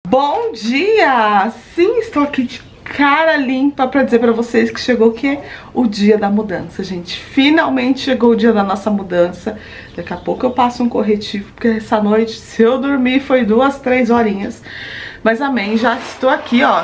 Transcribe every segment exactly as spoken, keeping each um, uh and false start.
Bom dia! Sim, estou aqui de cara limpa pra dizer pra vocês que chegou o quê? O dia da mudança, gente. Finalmente chegou o dia da nossa mudança. Daqui a pouco eu passo um corretivo, porque essa noite, se eu dormir, foi duas, três horinhas. Mas amém, já estou aqui, ó.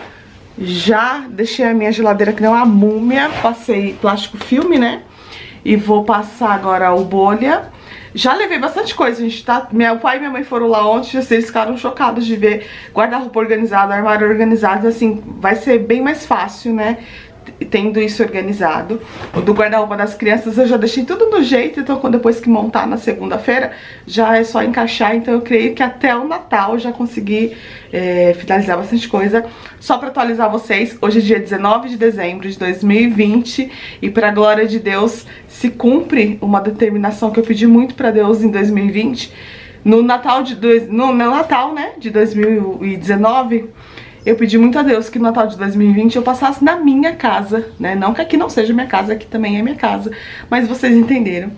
Já deixei a minha geladeira que não é uma múmia. Passei plástico filme, né? E vou passar agora o bolha. Já levei bastante coisa, gente, tá? Meu pai e minha mãe foram lá ontem, vocês ficaram chocados de ver guarda-roupa organizado, armário organizado, assim, vai ser bem mais fácil, né? Tendo isso organizado. O do guarda-roupa das crianças eu já deixei tudo no jeito, então depois que montar na segunda-feira já é só encaixar. Então eu creio que até o Natal eu já consegui é, finalizar bastante coisa. Só pra atualizar vocês, hoje é dia dezenove de dezembro de dois mil e vinte e pra glória de Deus se cumpre uma determinação que eu pedi muito pra Deus em dois mil e vinte. No Natal de dois, no, no Natal, né, de dois mil e dezenove, eu pedi muito a Deus que no Natal de dois mil e vinte eu passasse na minha casa, né? Não que aqui não seja minha casa, aqui também é minha casa, mas vocês entenderam.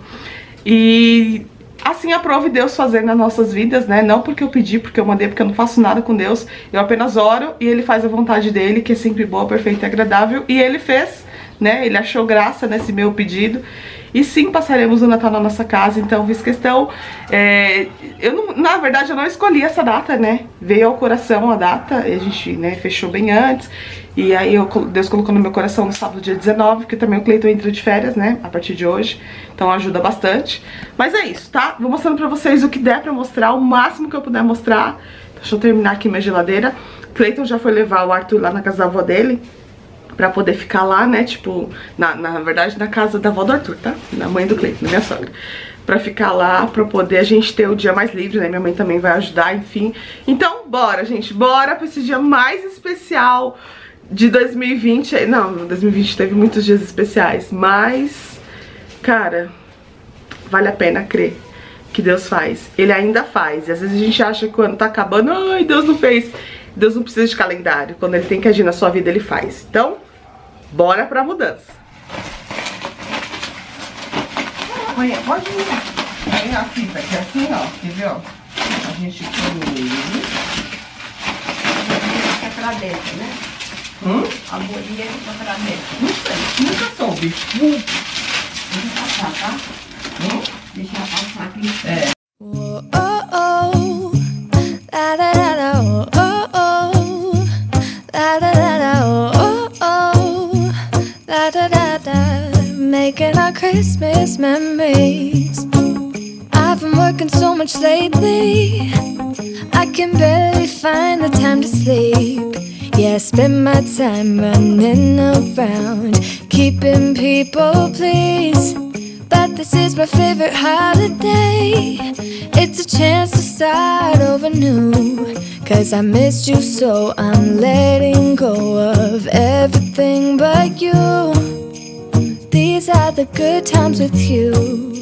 E assim aprove Deus fazer nas nossas vidas, né? Não porque eu pedi, porque eu mandei, porque eu não faço nada com Deus. Eu apenas oro e Ele faz a vontade dEle, que é sempre boa, perfeita e agradável. E Ele fez, né? Ele achou graça nesse meu pedido. E sim, passaremos o Natal na nossa casa, então fiz questão, é, eu não, na verdade eu não escolhi essa data, né, veio ao coração a data, e a gente, né, fechou bem antes, e aí eu, Deus colocou no meu coração no sábado dia dezenove, porque também o Cleiton entra de férias, né, a partir de hoje, então ajuda bastante. Mas é isso, tá? Vou mostrando pra vocês o que der pra mostrar, o máximo que eu puder mostrar. Deixa eu terminar aqui minha geladeira. Cleiton já foi levar o Arthur lá na casa da avó dele, pra poder ficar lá, né, tipo, na, na verdade na casa da avó do Arthur, tá? Na mãe do Cleiton, na minha sogra. Pra ficar lá, pra poder a gente ter o dia mais livre, né, minha mãe também vai ajudar, enfim. Então, bora, gente, bora pra esse dia mais especial de dois mil e vinte. Não, dois mil e vinte teve muitos dias especiais, mas, cara, vale a pena crer que Deus faz. Ele ainda faz, e às vezes a gente acha que o ano tá acabando, ai, Deus não fez. Deus não precisa de calendário. Quando Ele tem que agir na sua vida, Ele faz. Então, bora pra mudança. Olha, pode ir. Tem a fita aqui assim, ó. Quer ver, ó? A gente põe ele. Fica pra dentro, né? Hum? A bolinha fica pra dentro. Não sei, nunca soube. Hum. Deixa eu passar, tá? Hum? Deixa eu passar aqui. É. Oh, oh, oh. Da, da, da, da, oh, oh, oh. Da, da, da, da, oh, oh, oh. Da, da, da, da. Making our Christmas memories. I've been working so much lately, I can barely find the time to sleep. Yeah, I spend my time running around, keeping people pleased. But this is my favorite holiday. It's a chance to start over new. Cause I missed you, so I'm letting go of everything but you. These are the good times with you.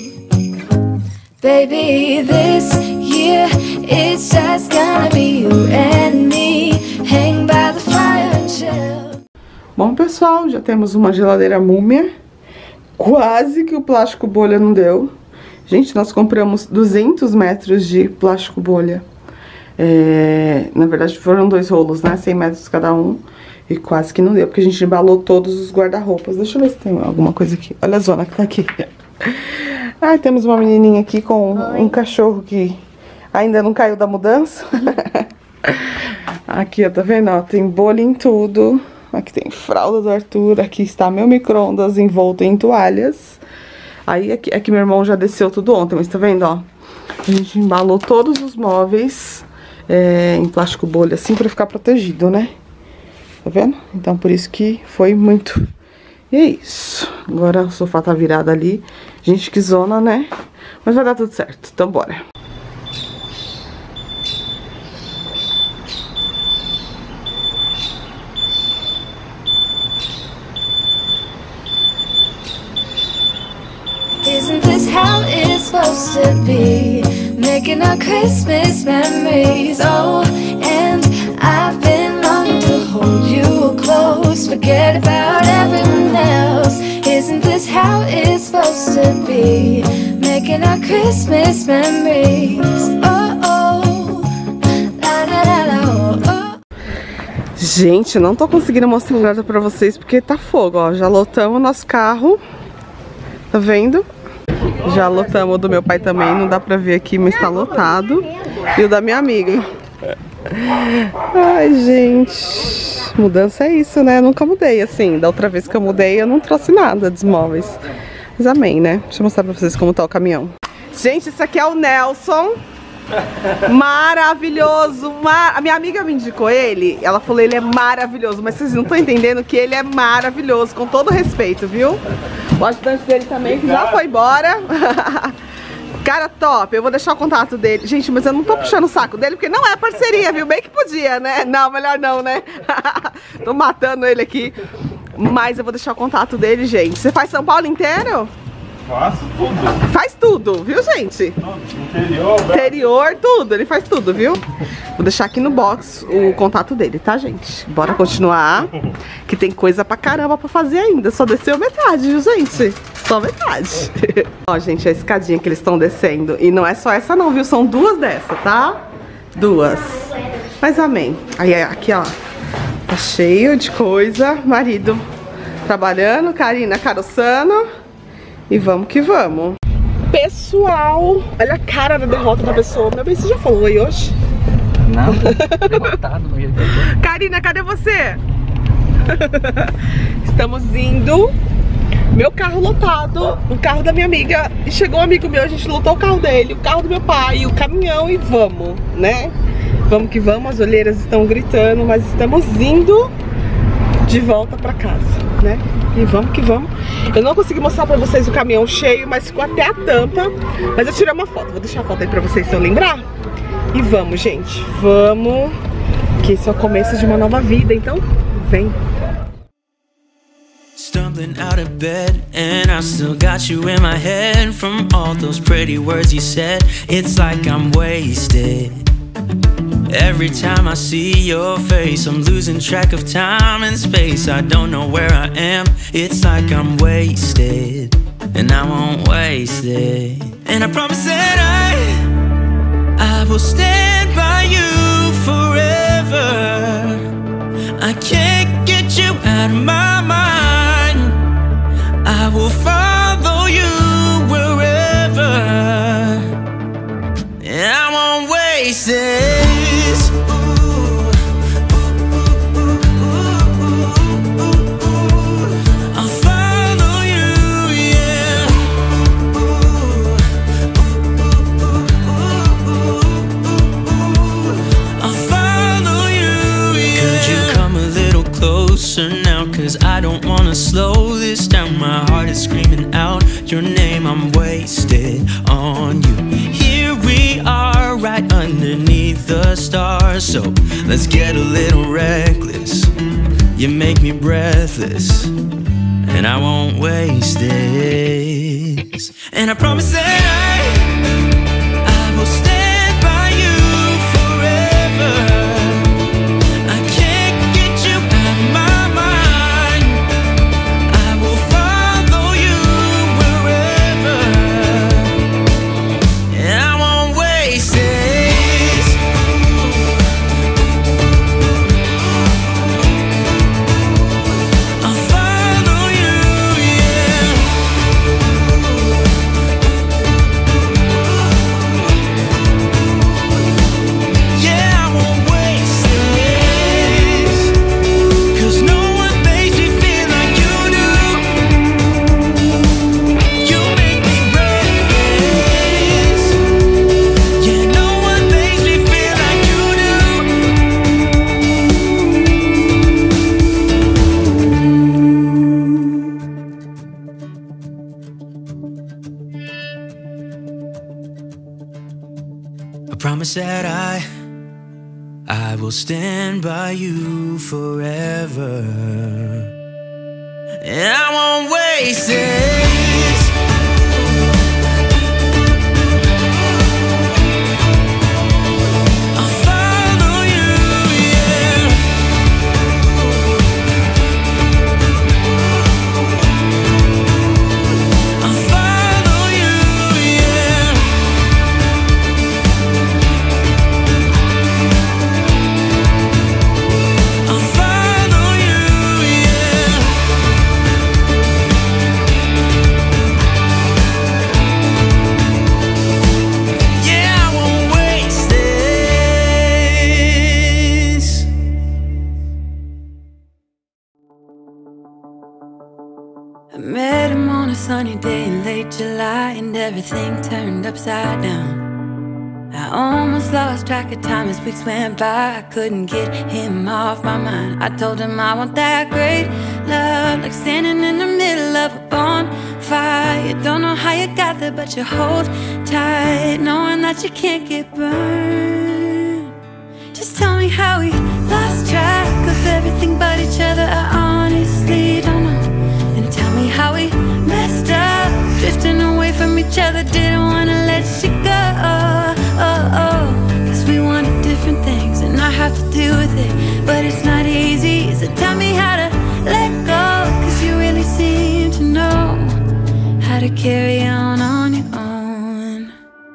Baby, this year it's just gonna be you and me. Hang by the fire and chill. Bom, pessoal, já temos uma geladeira múmia. Quase que o plástico bolha não deu. Gente, nós compramos duzentos metros de plástico bolha. É, na verdade foram dois rolos, né? cem metros cada um. E quase que não deu, porque a gente embalou todos os guarda-roupas. Deixa eu ver se tem alguma coisa aqui. Olha a zona que tá aqui. Ah, temos uma menininha aqui com um cachorro que ainda não caiu da mudança. Aqui, ó, tá vendo? Ó, tem bolha em tudo. Aqui tem fralda do Arthur, aqui está meu micro-ondas envolto em toalhas. Aí aqui, aqui meu irmão já desceu tudo ontem, mas tá vendo, ó? A gente embalou todos os móveis é, em plástico bolha, assim, pra ficar protegido, né? Tá vendo? Então por isso que foi muito. E é isso. Agora o sofá tá virado ali. Gente, que zona, né? Mas vai dar tudo certo, então bora. Isn't this how it's supposed to be? Making our Christmas memories. Oh, and I've been longing to hold you close, forget about everyone else. Isn't this how it's supposed to be? Making our Christmas memories. Oh, oh, la, la, la, la, oh, Gente, não tô conseguindo mostrar pra vocês porque tá fogo, ó. Já lotamos o nosso carro. Tá vendo? Já lotamos o do meu pai também. Não dá pra ver aqui, mas tá lotado. E o da minha amiga. Ai, gente. Mudança é isso, né? Eu nunca mudei assim. Da outra vez que eu mudei, eu não trouxe nada dos móveis. Mas amém, né? Deixa eu mostrar pra vocês como tá o caminhão. Gente, isso aqui é o Nelson. Maravilhoso, mar... a minha amiga me indicou ele. Ela falou ele é maravilhoso, mas vocês não estão entendendo que ele é maravilhoso, com todo respeito, viu? O ajudante dele também, que já foi embora. Cara top, eu vou deixar o contato dele. Gente, mas eu não tô puxando o saco dele, porque não é parceria, viu? Bem que podia, né? Não, melhor não, né? Tô matando ele aqui. Mas eu vou deixar o contato dele, gente. Você faz São Paulo inteiro? Faço tudo. Faz tudo, viu, gente? Interior, Interior, tudo. Ele faz tudo, viu? Vou deixar aqui no box o contato dele, tá, gente? Bora continuar, que tem coisa pra caramba pra fazer ainda. Só desceu metade, viu, gente? Só metade. Ó, gente, a escadinha que eles estão descendo. E não é só essa não, viu? São duas dessas, tá? Duas. Mas amém. Aí, aqui, ó. Tá cheio de coisa. Marido trabalhando, Karina caroçando. E vamos que vamos. Pessoal, olha a cara da derrota da pessoa. Meu bem, você já falou aí hoje? Não, derrotado no jeito que eu tô. Karina, cadê você? Estamos indo. Meu carro lotado, o carro da minha amiga. E chegou um amigo meu, a gente lotou o carro dele, o carro do meu pai, o caminhão e vamos, né? Vamos que vamos, as olheiras estão gritando, mas estamos indo de volta pra casa, né? E vamos que vamos. Eu não consegui mostrar pra vocês o caminhão cheio, mas ficou até a tampa. Mas eu tirei uma foto, vou deixar a foto aí pra vocês se eu lembrar. E vamos, gente, vamos. Que esse é o começo de uma nova vida, então vem. Stumbling out of bed, and I still got you in my head. From all those pretty words you said, it's like I'm wasted. Every time I see your face, I'm losing track of time and space. I don't know where I am, it's like I'm wasted. And I won't waste it. And I promise that I I will stand by you forever. I can't get you out of my mind. I will follow you wherever. And I won't waste it. Now, cause I don't wanna slow this down. My heart is screaming out your name. I'm wasted on you. Here we are, right underneath the stars. So let's get a little reckless. You make me breathless, and I won't waste this. And I promise that I I will stand by you forever. Promise that I I will stand by you forever, and I won't waste this. I'll follow you, yeah. I'll follow you, yeah. I'll follow sunny day in late July and everything turned upside down. I almost lost track of time as weeks went by. I couldn't get him off my mind. I told him I want that great love, like standing in the middle of a bonfire. You don't know how you got there, but you hold tight, knowing that you can't get burned. Just tell me how we lost track of everything but each other. I honestly don't know. And tell me how we messed up, drifting away from each other. Didn't wanna let you go. Oh, oh, cause we wanted different things and I have to deal with it, but it's not easy, so tell me how to let go, cause you really seem to know how to carry on on your own.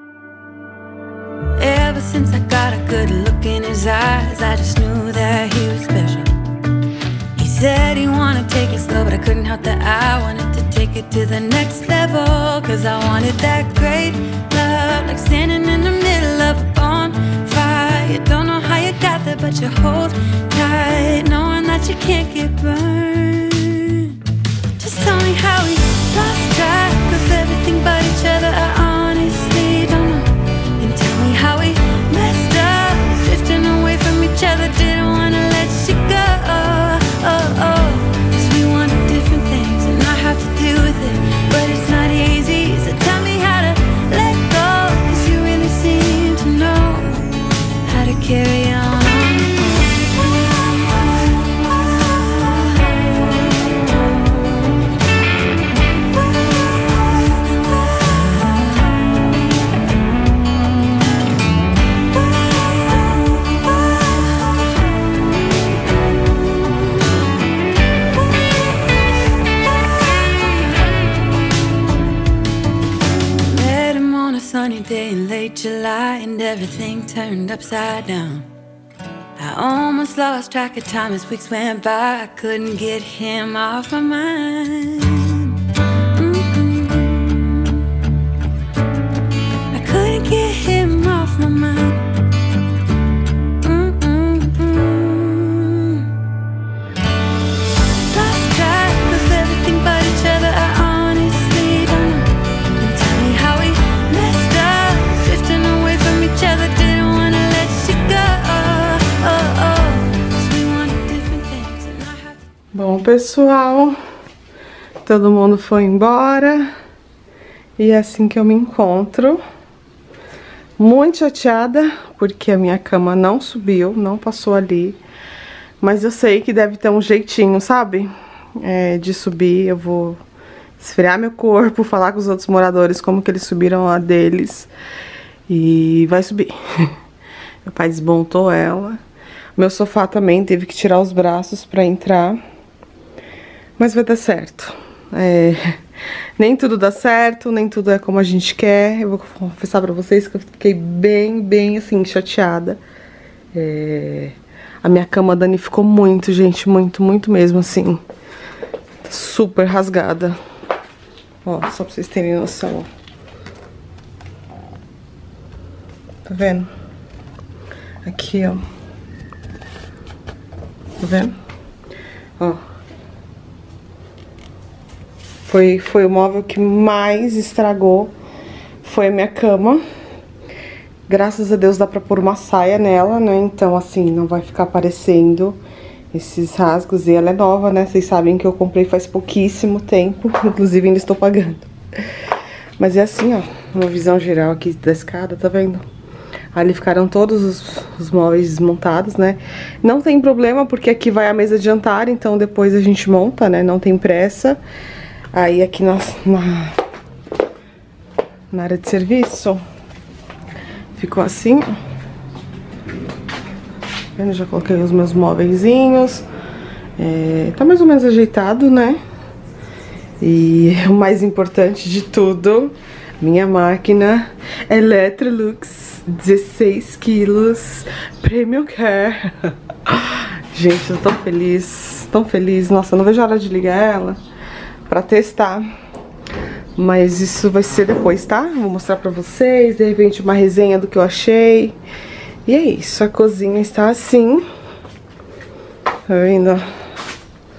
Ever since I got a good look in his eyes, I just knew that he was special. He said he wanted to take it slow, but I couldn't help that I wanted to take it to the next level, cause I wanted that great love, like standing in the middle of a bonfire. You don't know how you got there, but you hold tight, knowing that you can't get burned. Just tell me how we lost track of everything but each other. I honestly don't know. And tell me how we messed up, drifting away from each other. Didn't wanna let you go. Oh, oh, cause we wanted different things and I have to deal with it, but it's not easy, so tell me how to let go, cause you really seem to know how to carry on. Sunny day in late July and everything turned upside down. I almost lost track of time as weeks went by. I couldn't get him off my mind. Mm-mm. I couldn't get him off my mind. Mm-mm-mm. Lost track of everything but each other. I honestly don't know. And tell me how we messed up, drifting away from each other. Didn't wanna let you go. Oh, oh, cause we wanted different things and I have. Bom, pessoal, todo mundo foi embora e é assim que eu me encontro. Muito chateada porque a minha cama não subiu, não passou ali. Mas eu sei que deve ter um jeitinho, sabe? É, de subir. Eu vou esfriar meu corpo, falar com os outros moradores como que eles subiram a deles. E vai subir. Meu pai desmontou ela. Meu sofá também teve que tirar os braços pra entrar. Mas vai dar certo. É, nem tudo dá certo, nem tudo é como a gente quer. Eu vou confessar pra vocês que eu fiquei bem, bem assim, chateada. É, a minha cama danificou muito, gente. Muito, muito mesmo, assim. Tá super rasgada. Ó, só pra vocês terem noção, ó. Tá vendo? Aqui, ó. Tá vendo? Ó. Foi, foi o móvel que mais estragou. Foi a minha cama. Graças a Deus dá pra pôr uma saia nela, né? Então, assim, não vai ficar aparecendo esses rasgos. E ela é nova, né? Vocês sabem que eu comprei faz pouquíssimo tempo. Inclusive, ainda estou pagando. Mas é assim, ó. Uma visão geral aqui da escada, tá vendo? Ali ficaram todos os, os móveis desmontados, né? Não tem problema, porque aqui vai a mesa de jantar, então depois a gente monta, né? Não tem pressa. Aí aqui na, na, na área de serviço, ficou assim, ó. Eu já coloquei os meus móveizinhos. É, tá mais ou menos ajeitado, né? E o mais importante de tudo, minha máquina Electrolux dezesseis quilos Premium Care. Gente, eu tô tão feliz, tão feliz. Nossa, eu não vejo a hora de ligar ela pra testar. Mas isso vai ser depois, tá? Vou mostrar pra vocês, de repente uma resenha do que eu achei. E é isso, a cozinha está assim. Tá vendo?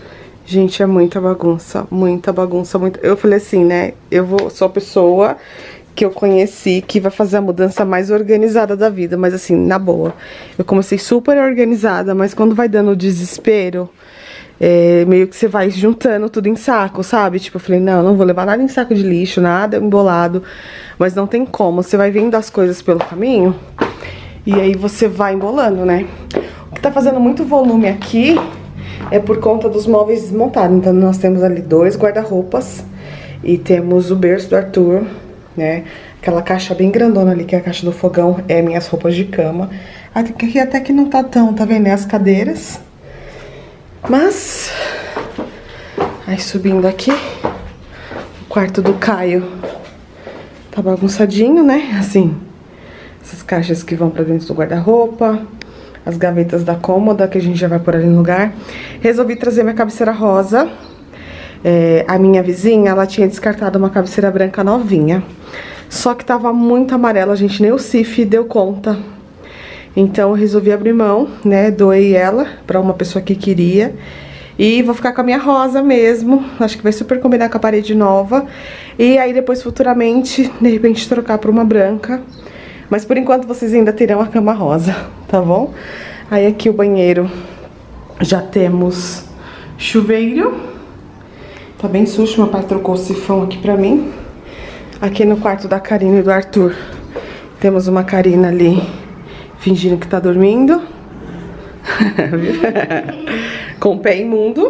Gente, é muita bagunça, muita bagunça, muita... Eu falei assim, né, eu vou, sou a pessoa que eu conheci que vai fazer a mudança mais organizada da vida, mas assim, na boa. Eu comecei super organizada, mas quando vai dando o desespero, é, meio que você vai juntando tudo em saco, sabe? Tipo, eu falei, não, não vou levar nada em saco de lixo, nada embolado, mas não tem como, você vai vendo as coisas pelo caminho, e aí você vai embolando, né? O que tá fazendo muito volume aqui é por conta dos móveis desmontados. Então nós temos ali dois guarda-roupas e temos o berço do Arthur, né? Aquela caixa bem grandona ali, que é a caixa do fogão, é minhas roupas de cama. Aqui até que não tá tão, tá vendo? É as cadeiras. Mas... aí subindo aqui, o quarto do Caio tá bagunçadinho, né? Assim, essas caixas que vão pra dentro do guarda-roupa, as gavetas da cômoda, que a gente já vai pôr ali no lugar. Resolvi trazer minha cabeceira rosa. É, a minha vizinha, ela tinha descartado uma cabeceira branca novinha. Só que tava muito amarela, gente, nem o Cif deu conta. Então eu resolvi abrir mão, né, doei ela pra uma pessoa que queria. E vou ficar com a minha rosa mesmo, acho que vai super combinar com a parede nova. E aí depois, futuramente, de repente trocar por uma branca. Mas por enquanto vocês ainda terão a cama rosa, tá bom? Aí aqui o banheiro, já temos chuveiro. Tá bem sujo, meu pai trocou o sifão aqui pra mim. Aqui no quarto da Karina e do Arthur, temos uma Karina ali, fingindo que tá dormindo. Com o pé imundo.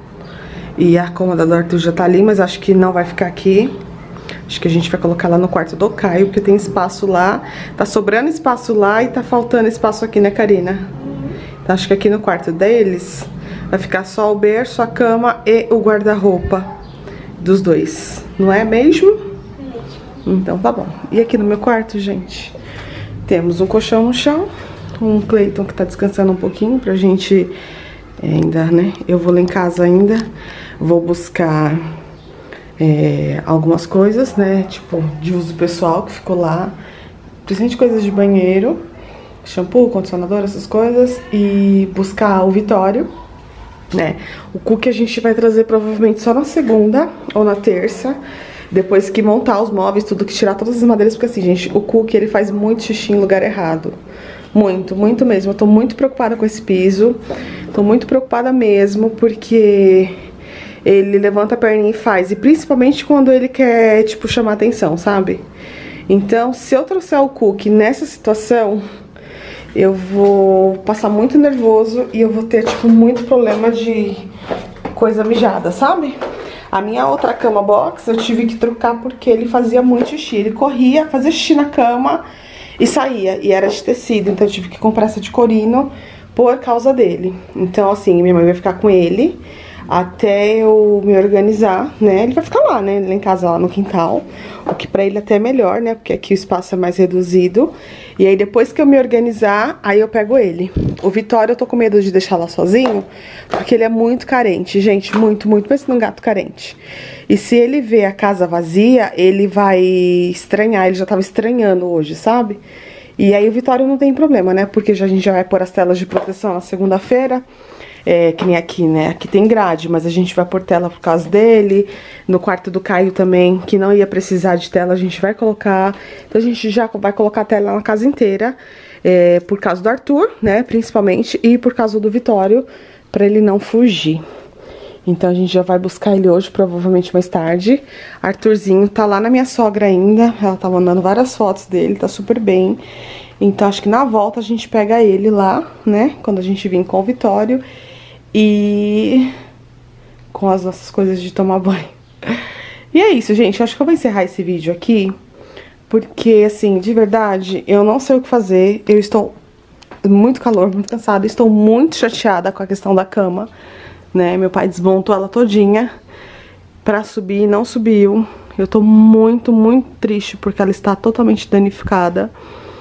E a cômoda do Arthur já tá ali, mas acho que não vai ficar aqui. Acho que a gente vai colocar lá no quarto do Caio, porque tem espaço lá. Tá sobrando espaço lá e tá faltando espaço aqui, né, Karina? Então acho que aqui no quarto deles vai ficar só o berço, a cama e o guarda-roupa dos dois. Não é mesmo? Então tá bom. E aqui no meu quarto, gente, temos um colchão no chão, um Cleiton que tá descansando um pouquinho pra gente ainda, né? Eu vou lá em casa ainda, vou buscar é, algumas coisas, né? Tipo, de uso pessoal que ficou lá, principalmente coisas de banheiro, shampoo, condicionador, essas coisas, e buscar o Vitório, né? O cookie a gente vai trazer provavelmente só na segunda ou na terça, depois que montar os móveis, tudo, que tirar todas as madeiras, porque assim, gente, o cookie, ele faz muito xixi em lugar errado. Muito, muito mesmo. Eu tô muito preocupada com esse piso. Tô muito preocupada mesmo, porque ele levanta a perninha e faz. E principalmente quando ele quer, tipo, chamar atenção, sabe? Então, se eu trouxer o cookie nessa situação, eu vou passar muito nervoso e eu vou ter, tipo, muito problema de coisa mijada, sabe? A minha outra cama box eu tive que trocar porque ele fazia muito xixi. Ele corria, fazia xixi na cama e saía. E era de tecido, então eu tive que comprar essa de corino por causa dele. Então, assim, minha mãe vai ficar com ele até eu me organizar, né? Ele vai ficar lá, né? Lá em casa, lá no quintal. O que pra ele até é melhor, né? Porque aqui o espaço é mais reduzido. E aí depois que eu me organizar, aí eu pego ele. O Vitório eu tô com medo de deixar lá sozinho, porque ele é muito carente, gente, muito, muito. Pensa num gato carente. E se ele ver a casa vazia, ele vai estranhar, ele já tava estranhando hoje, sabe? E aí o Vitório não tem problema, né? Porque já, a gente já vai pôr as telas de proteção na segunda-feira. É, que nem aqui, né? Aqui tem grade, mas a gente vai pôr tela por causa dele. No quarto do Caio também, que não ia precisar de tela, a gente vai colocar. Então a gente já vai colocar tela na casa inteira, é, por causa do Arthur, né? Principalmente, e por causa do Vitório, pra ele não fugir. Então a gente já vai buscar ele hoje, provavelmente mais tarde. Arthurzinho tá lá na minha sogra ainda, ela tá mandando várias fotos dele, tá super bem. Então acho que na volta a gente pega ele lá, né? Quando a gente vir com o Vitório. E com as nossas coisas de tomar banho. E é isso, gente. Acho que eu vou encerrar esse vídeo aqui, porque, assim, de verdade, eu não sei o que fazer. Eu estou muito calor, muito cansada. Estou muito chateada com a questão da cama, né? Meu pai desmontou ela todinha pra subir e não subiu. Eu tô muito, muito triste porque ela está totalmente danificada.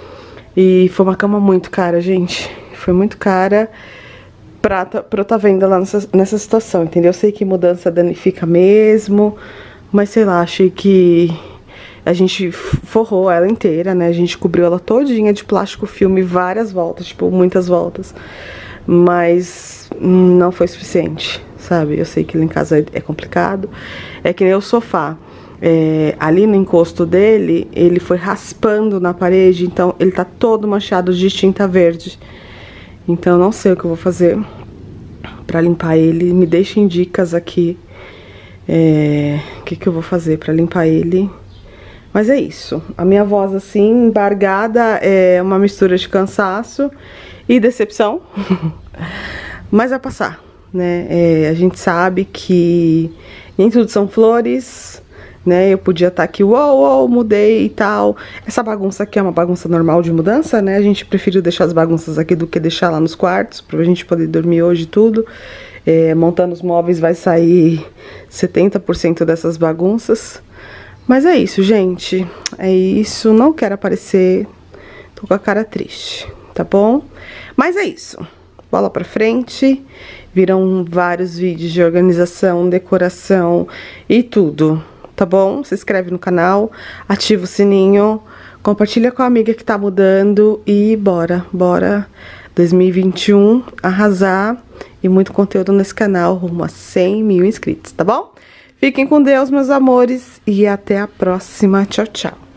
E foi uma cama muito cara, gente. Foi muito cara pra, pra eu tá vendo lá nessa, nessa situação, entendeu? Eu sei que mudança danifica mesmo, mas sei lá, achei que a gente forrou ela inteira, né? A gente cobriu ela todinha de plástico filme várias voltas, tipo, muitas voltas. mas não foi suficiente, sabe? Eu sei que lá em casa é complicado. É que nem o sofá. É, ali no encosto dele, ele foi raspando na parede, então ele tá todo manchado de tinta verde. Então eu não sei o que eu vou fazer pra limpar ele. Me deixem dicas aqui. É, o que que eu vou fazer pra limpar ele. Mas é isso. A minha voz assim, embargada, é uma mistura de cansaço e decepção. Mas vai passar, né? É, a gente sabe que nem tudo são flores, né? Eu podia estar aqui, uou, uou, mudei e tal. Essa bagunça aqui é uma bagunça normal de mudança, né? A gente preferiu deixar as bagunças aqui do que deixar lá nos quartos, pra gente poder dormir hoje e tudo. É, montando os móveis vai sair setenta por cento dessas bagunças. Mas é isso, gente. É isso. Não quero aparecer. Tô com a cara triste, tá bom? Mas é isso. Bola pra frente. Viram vários vídeos de organização, decoração e tudo, tá bom? Se inscreve no canal, ativa o sininho, compartilha com a amiga que tá mudando e bora, bora dois mil e vinte e um arrasar e muito conteúdo nesse canal, rumo a cem mil inscritos, tá bom? Fiquem com Deus, meus amores, e até a próxima. Tchau, tchau.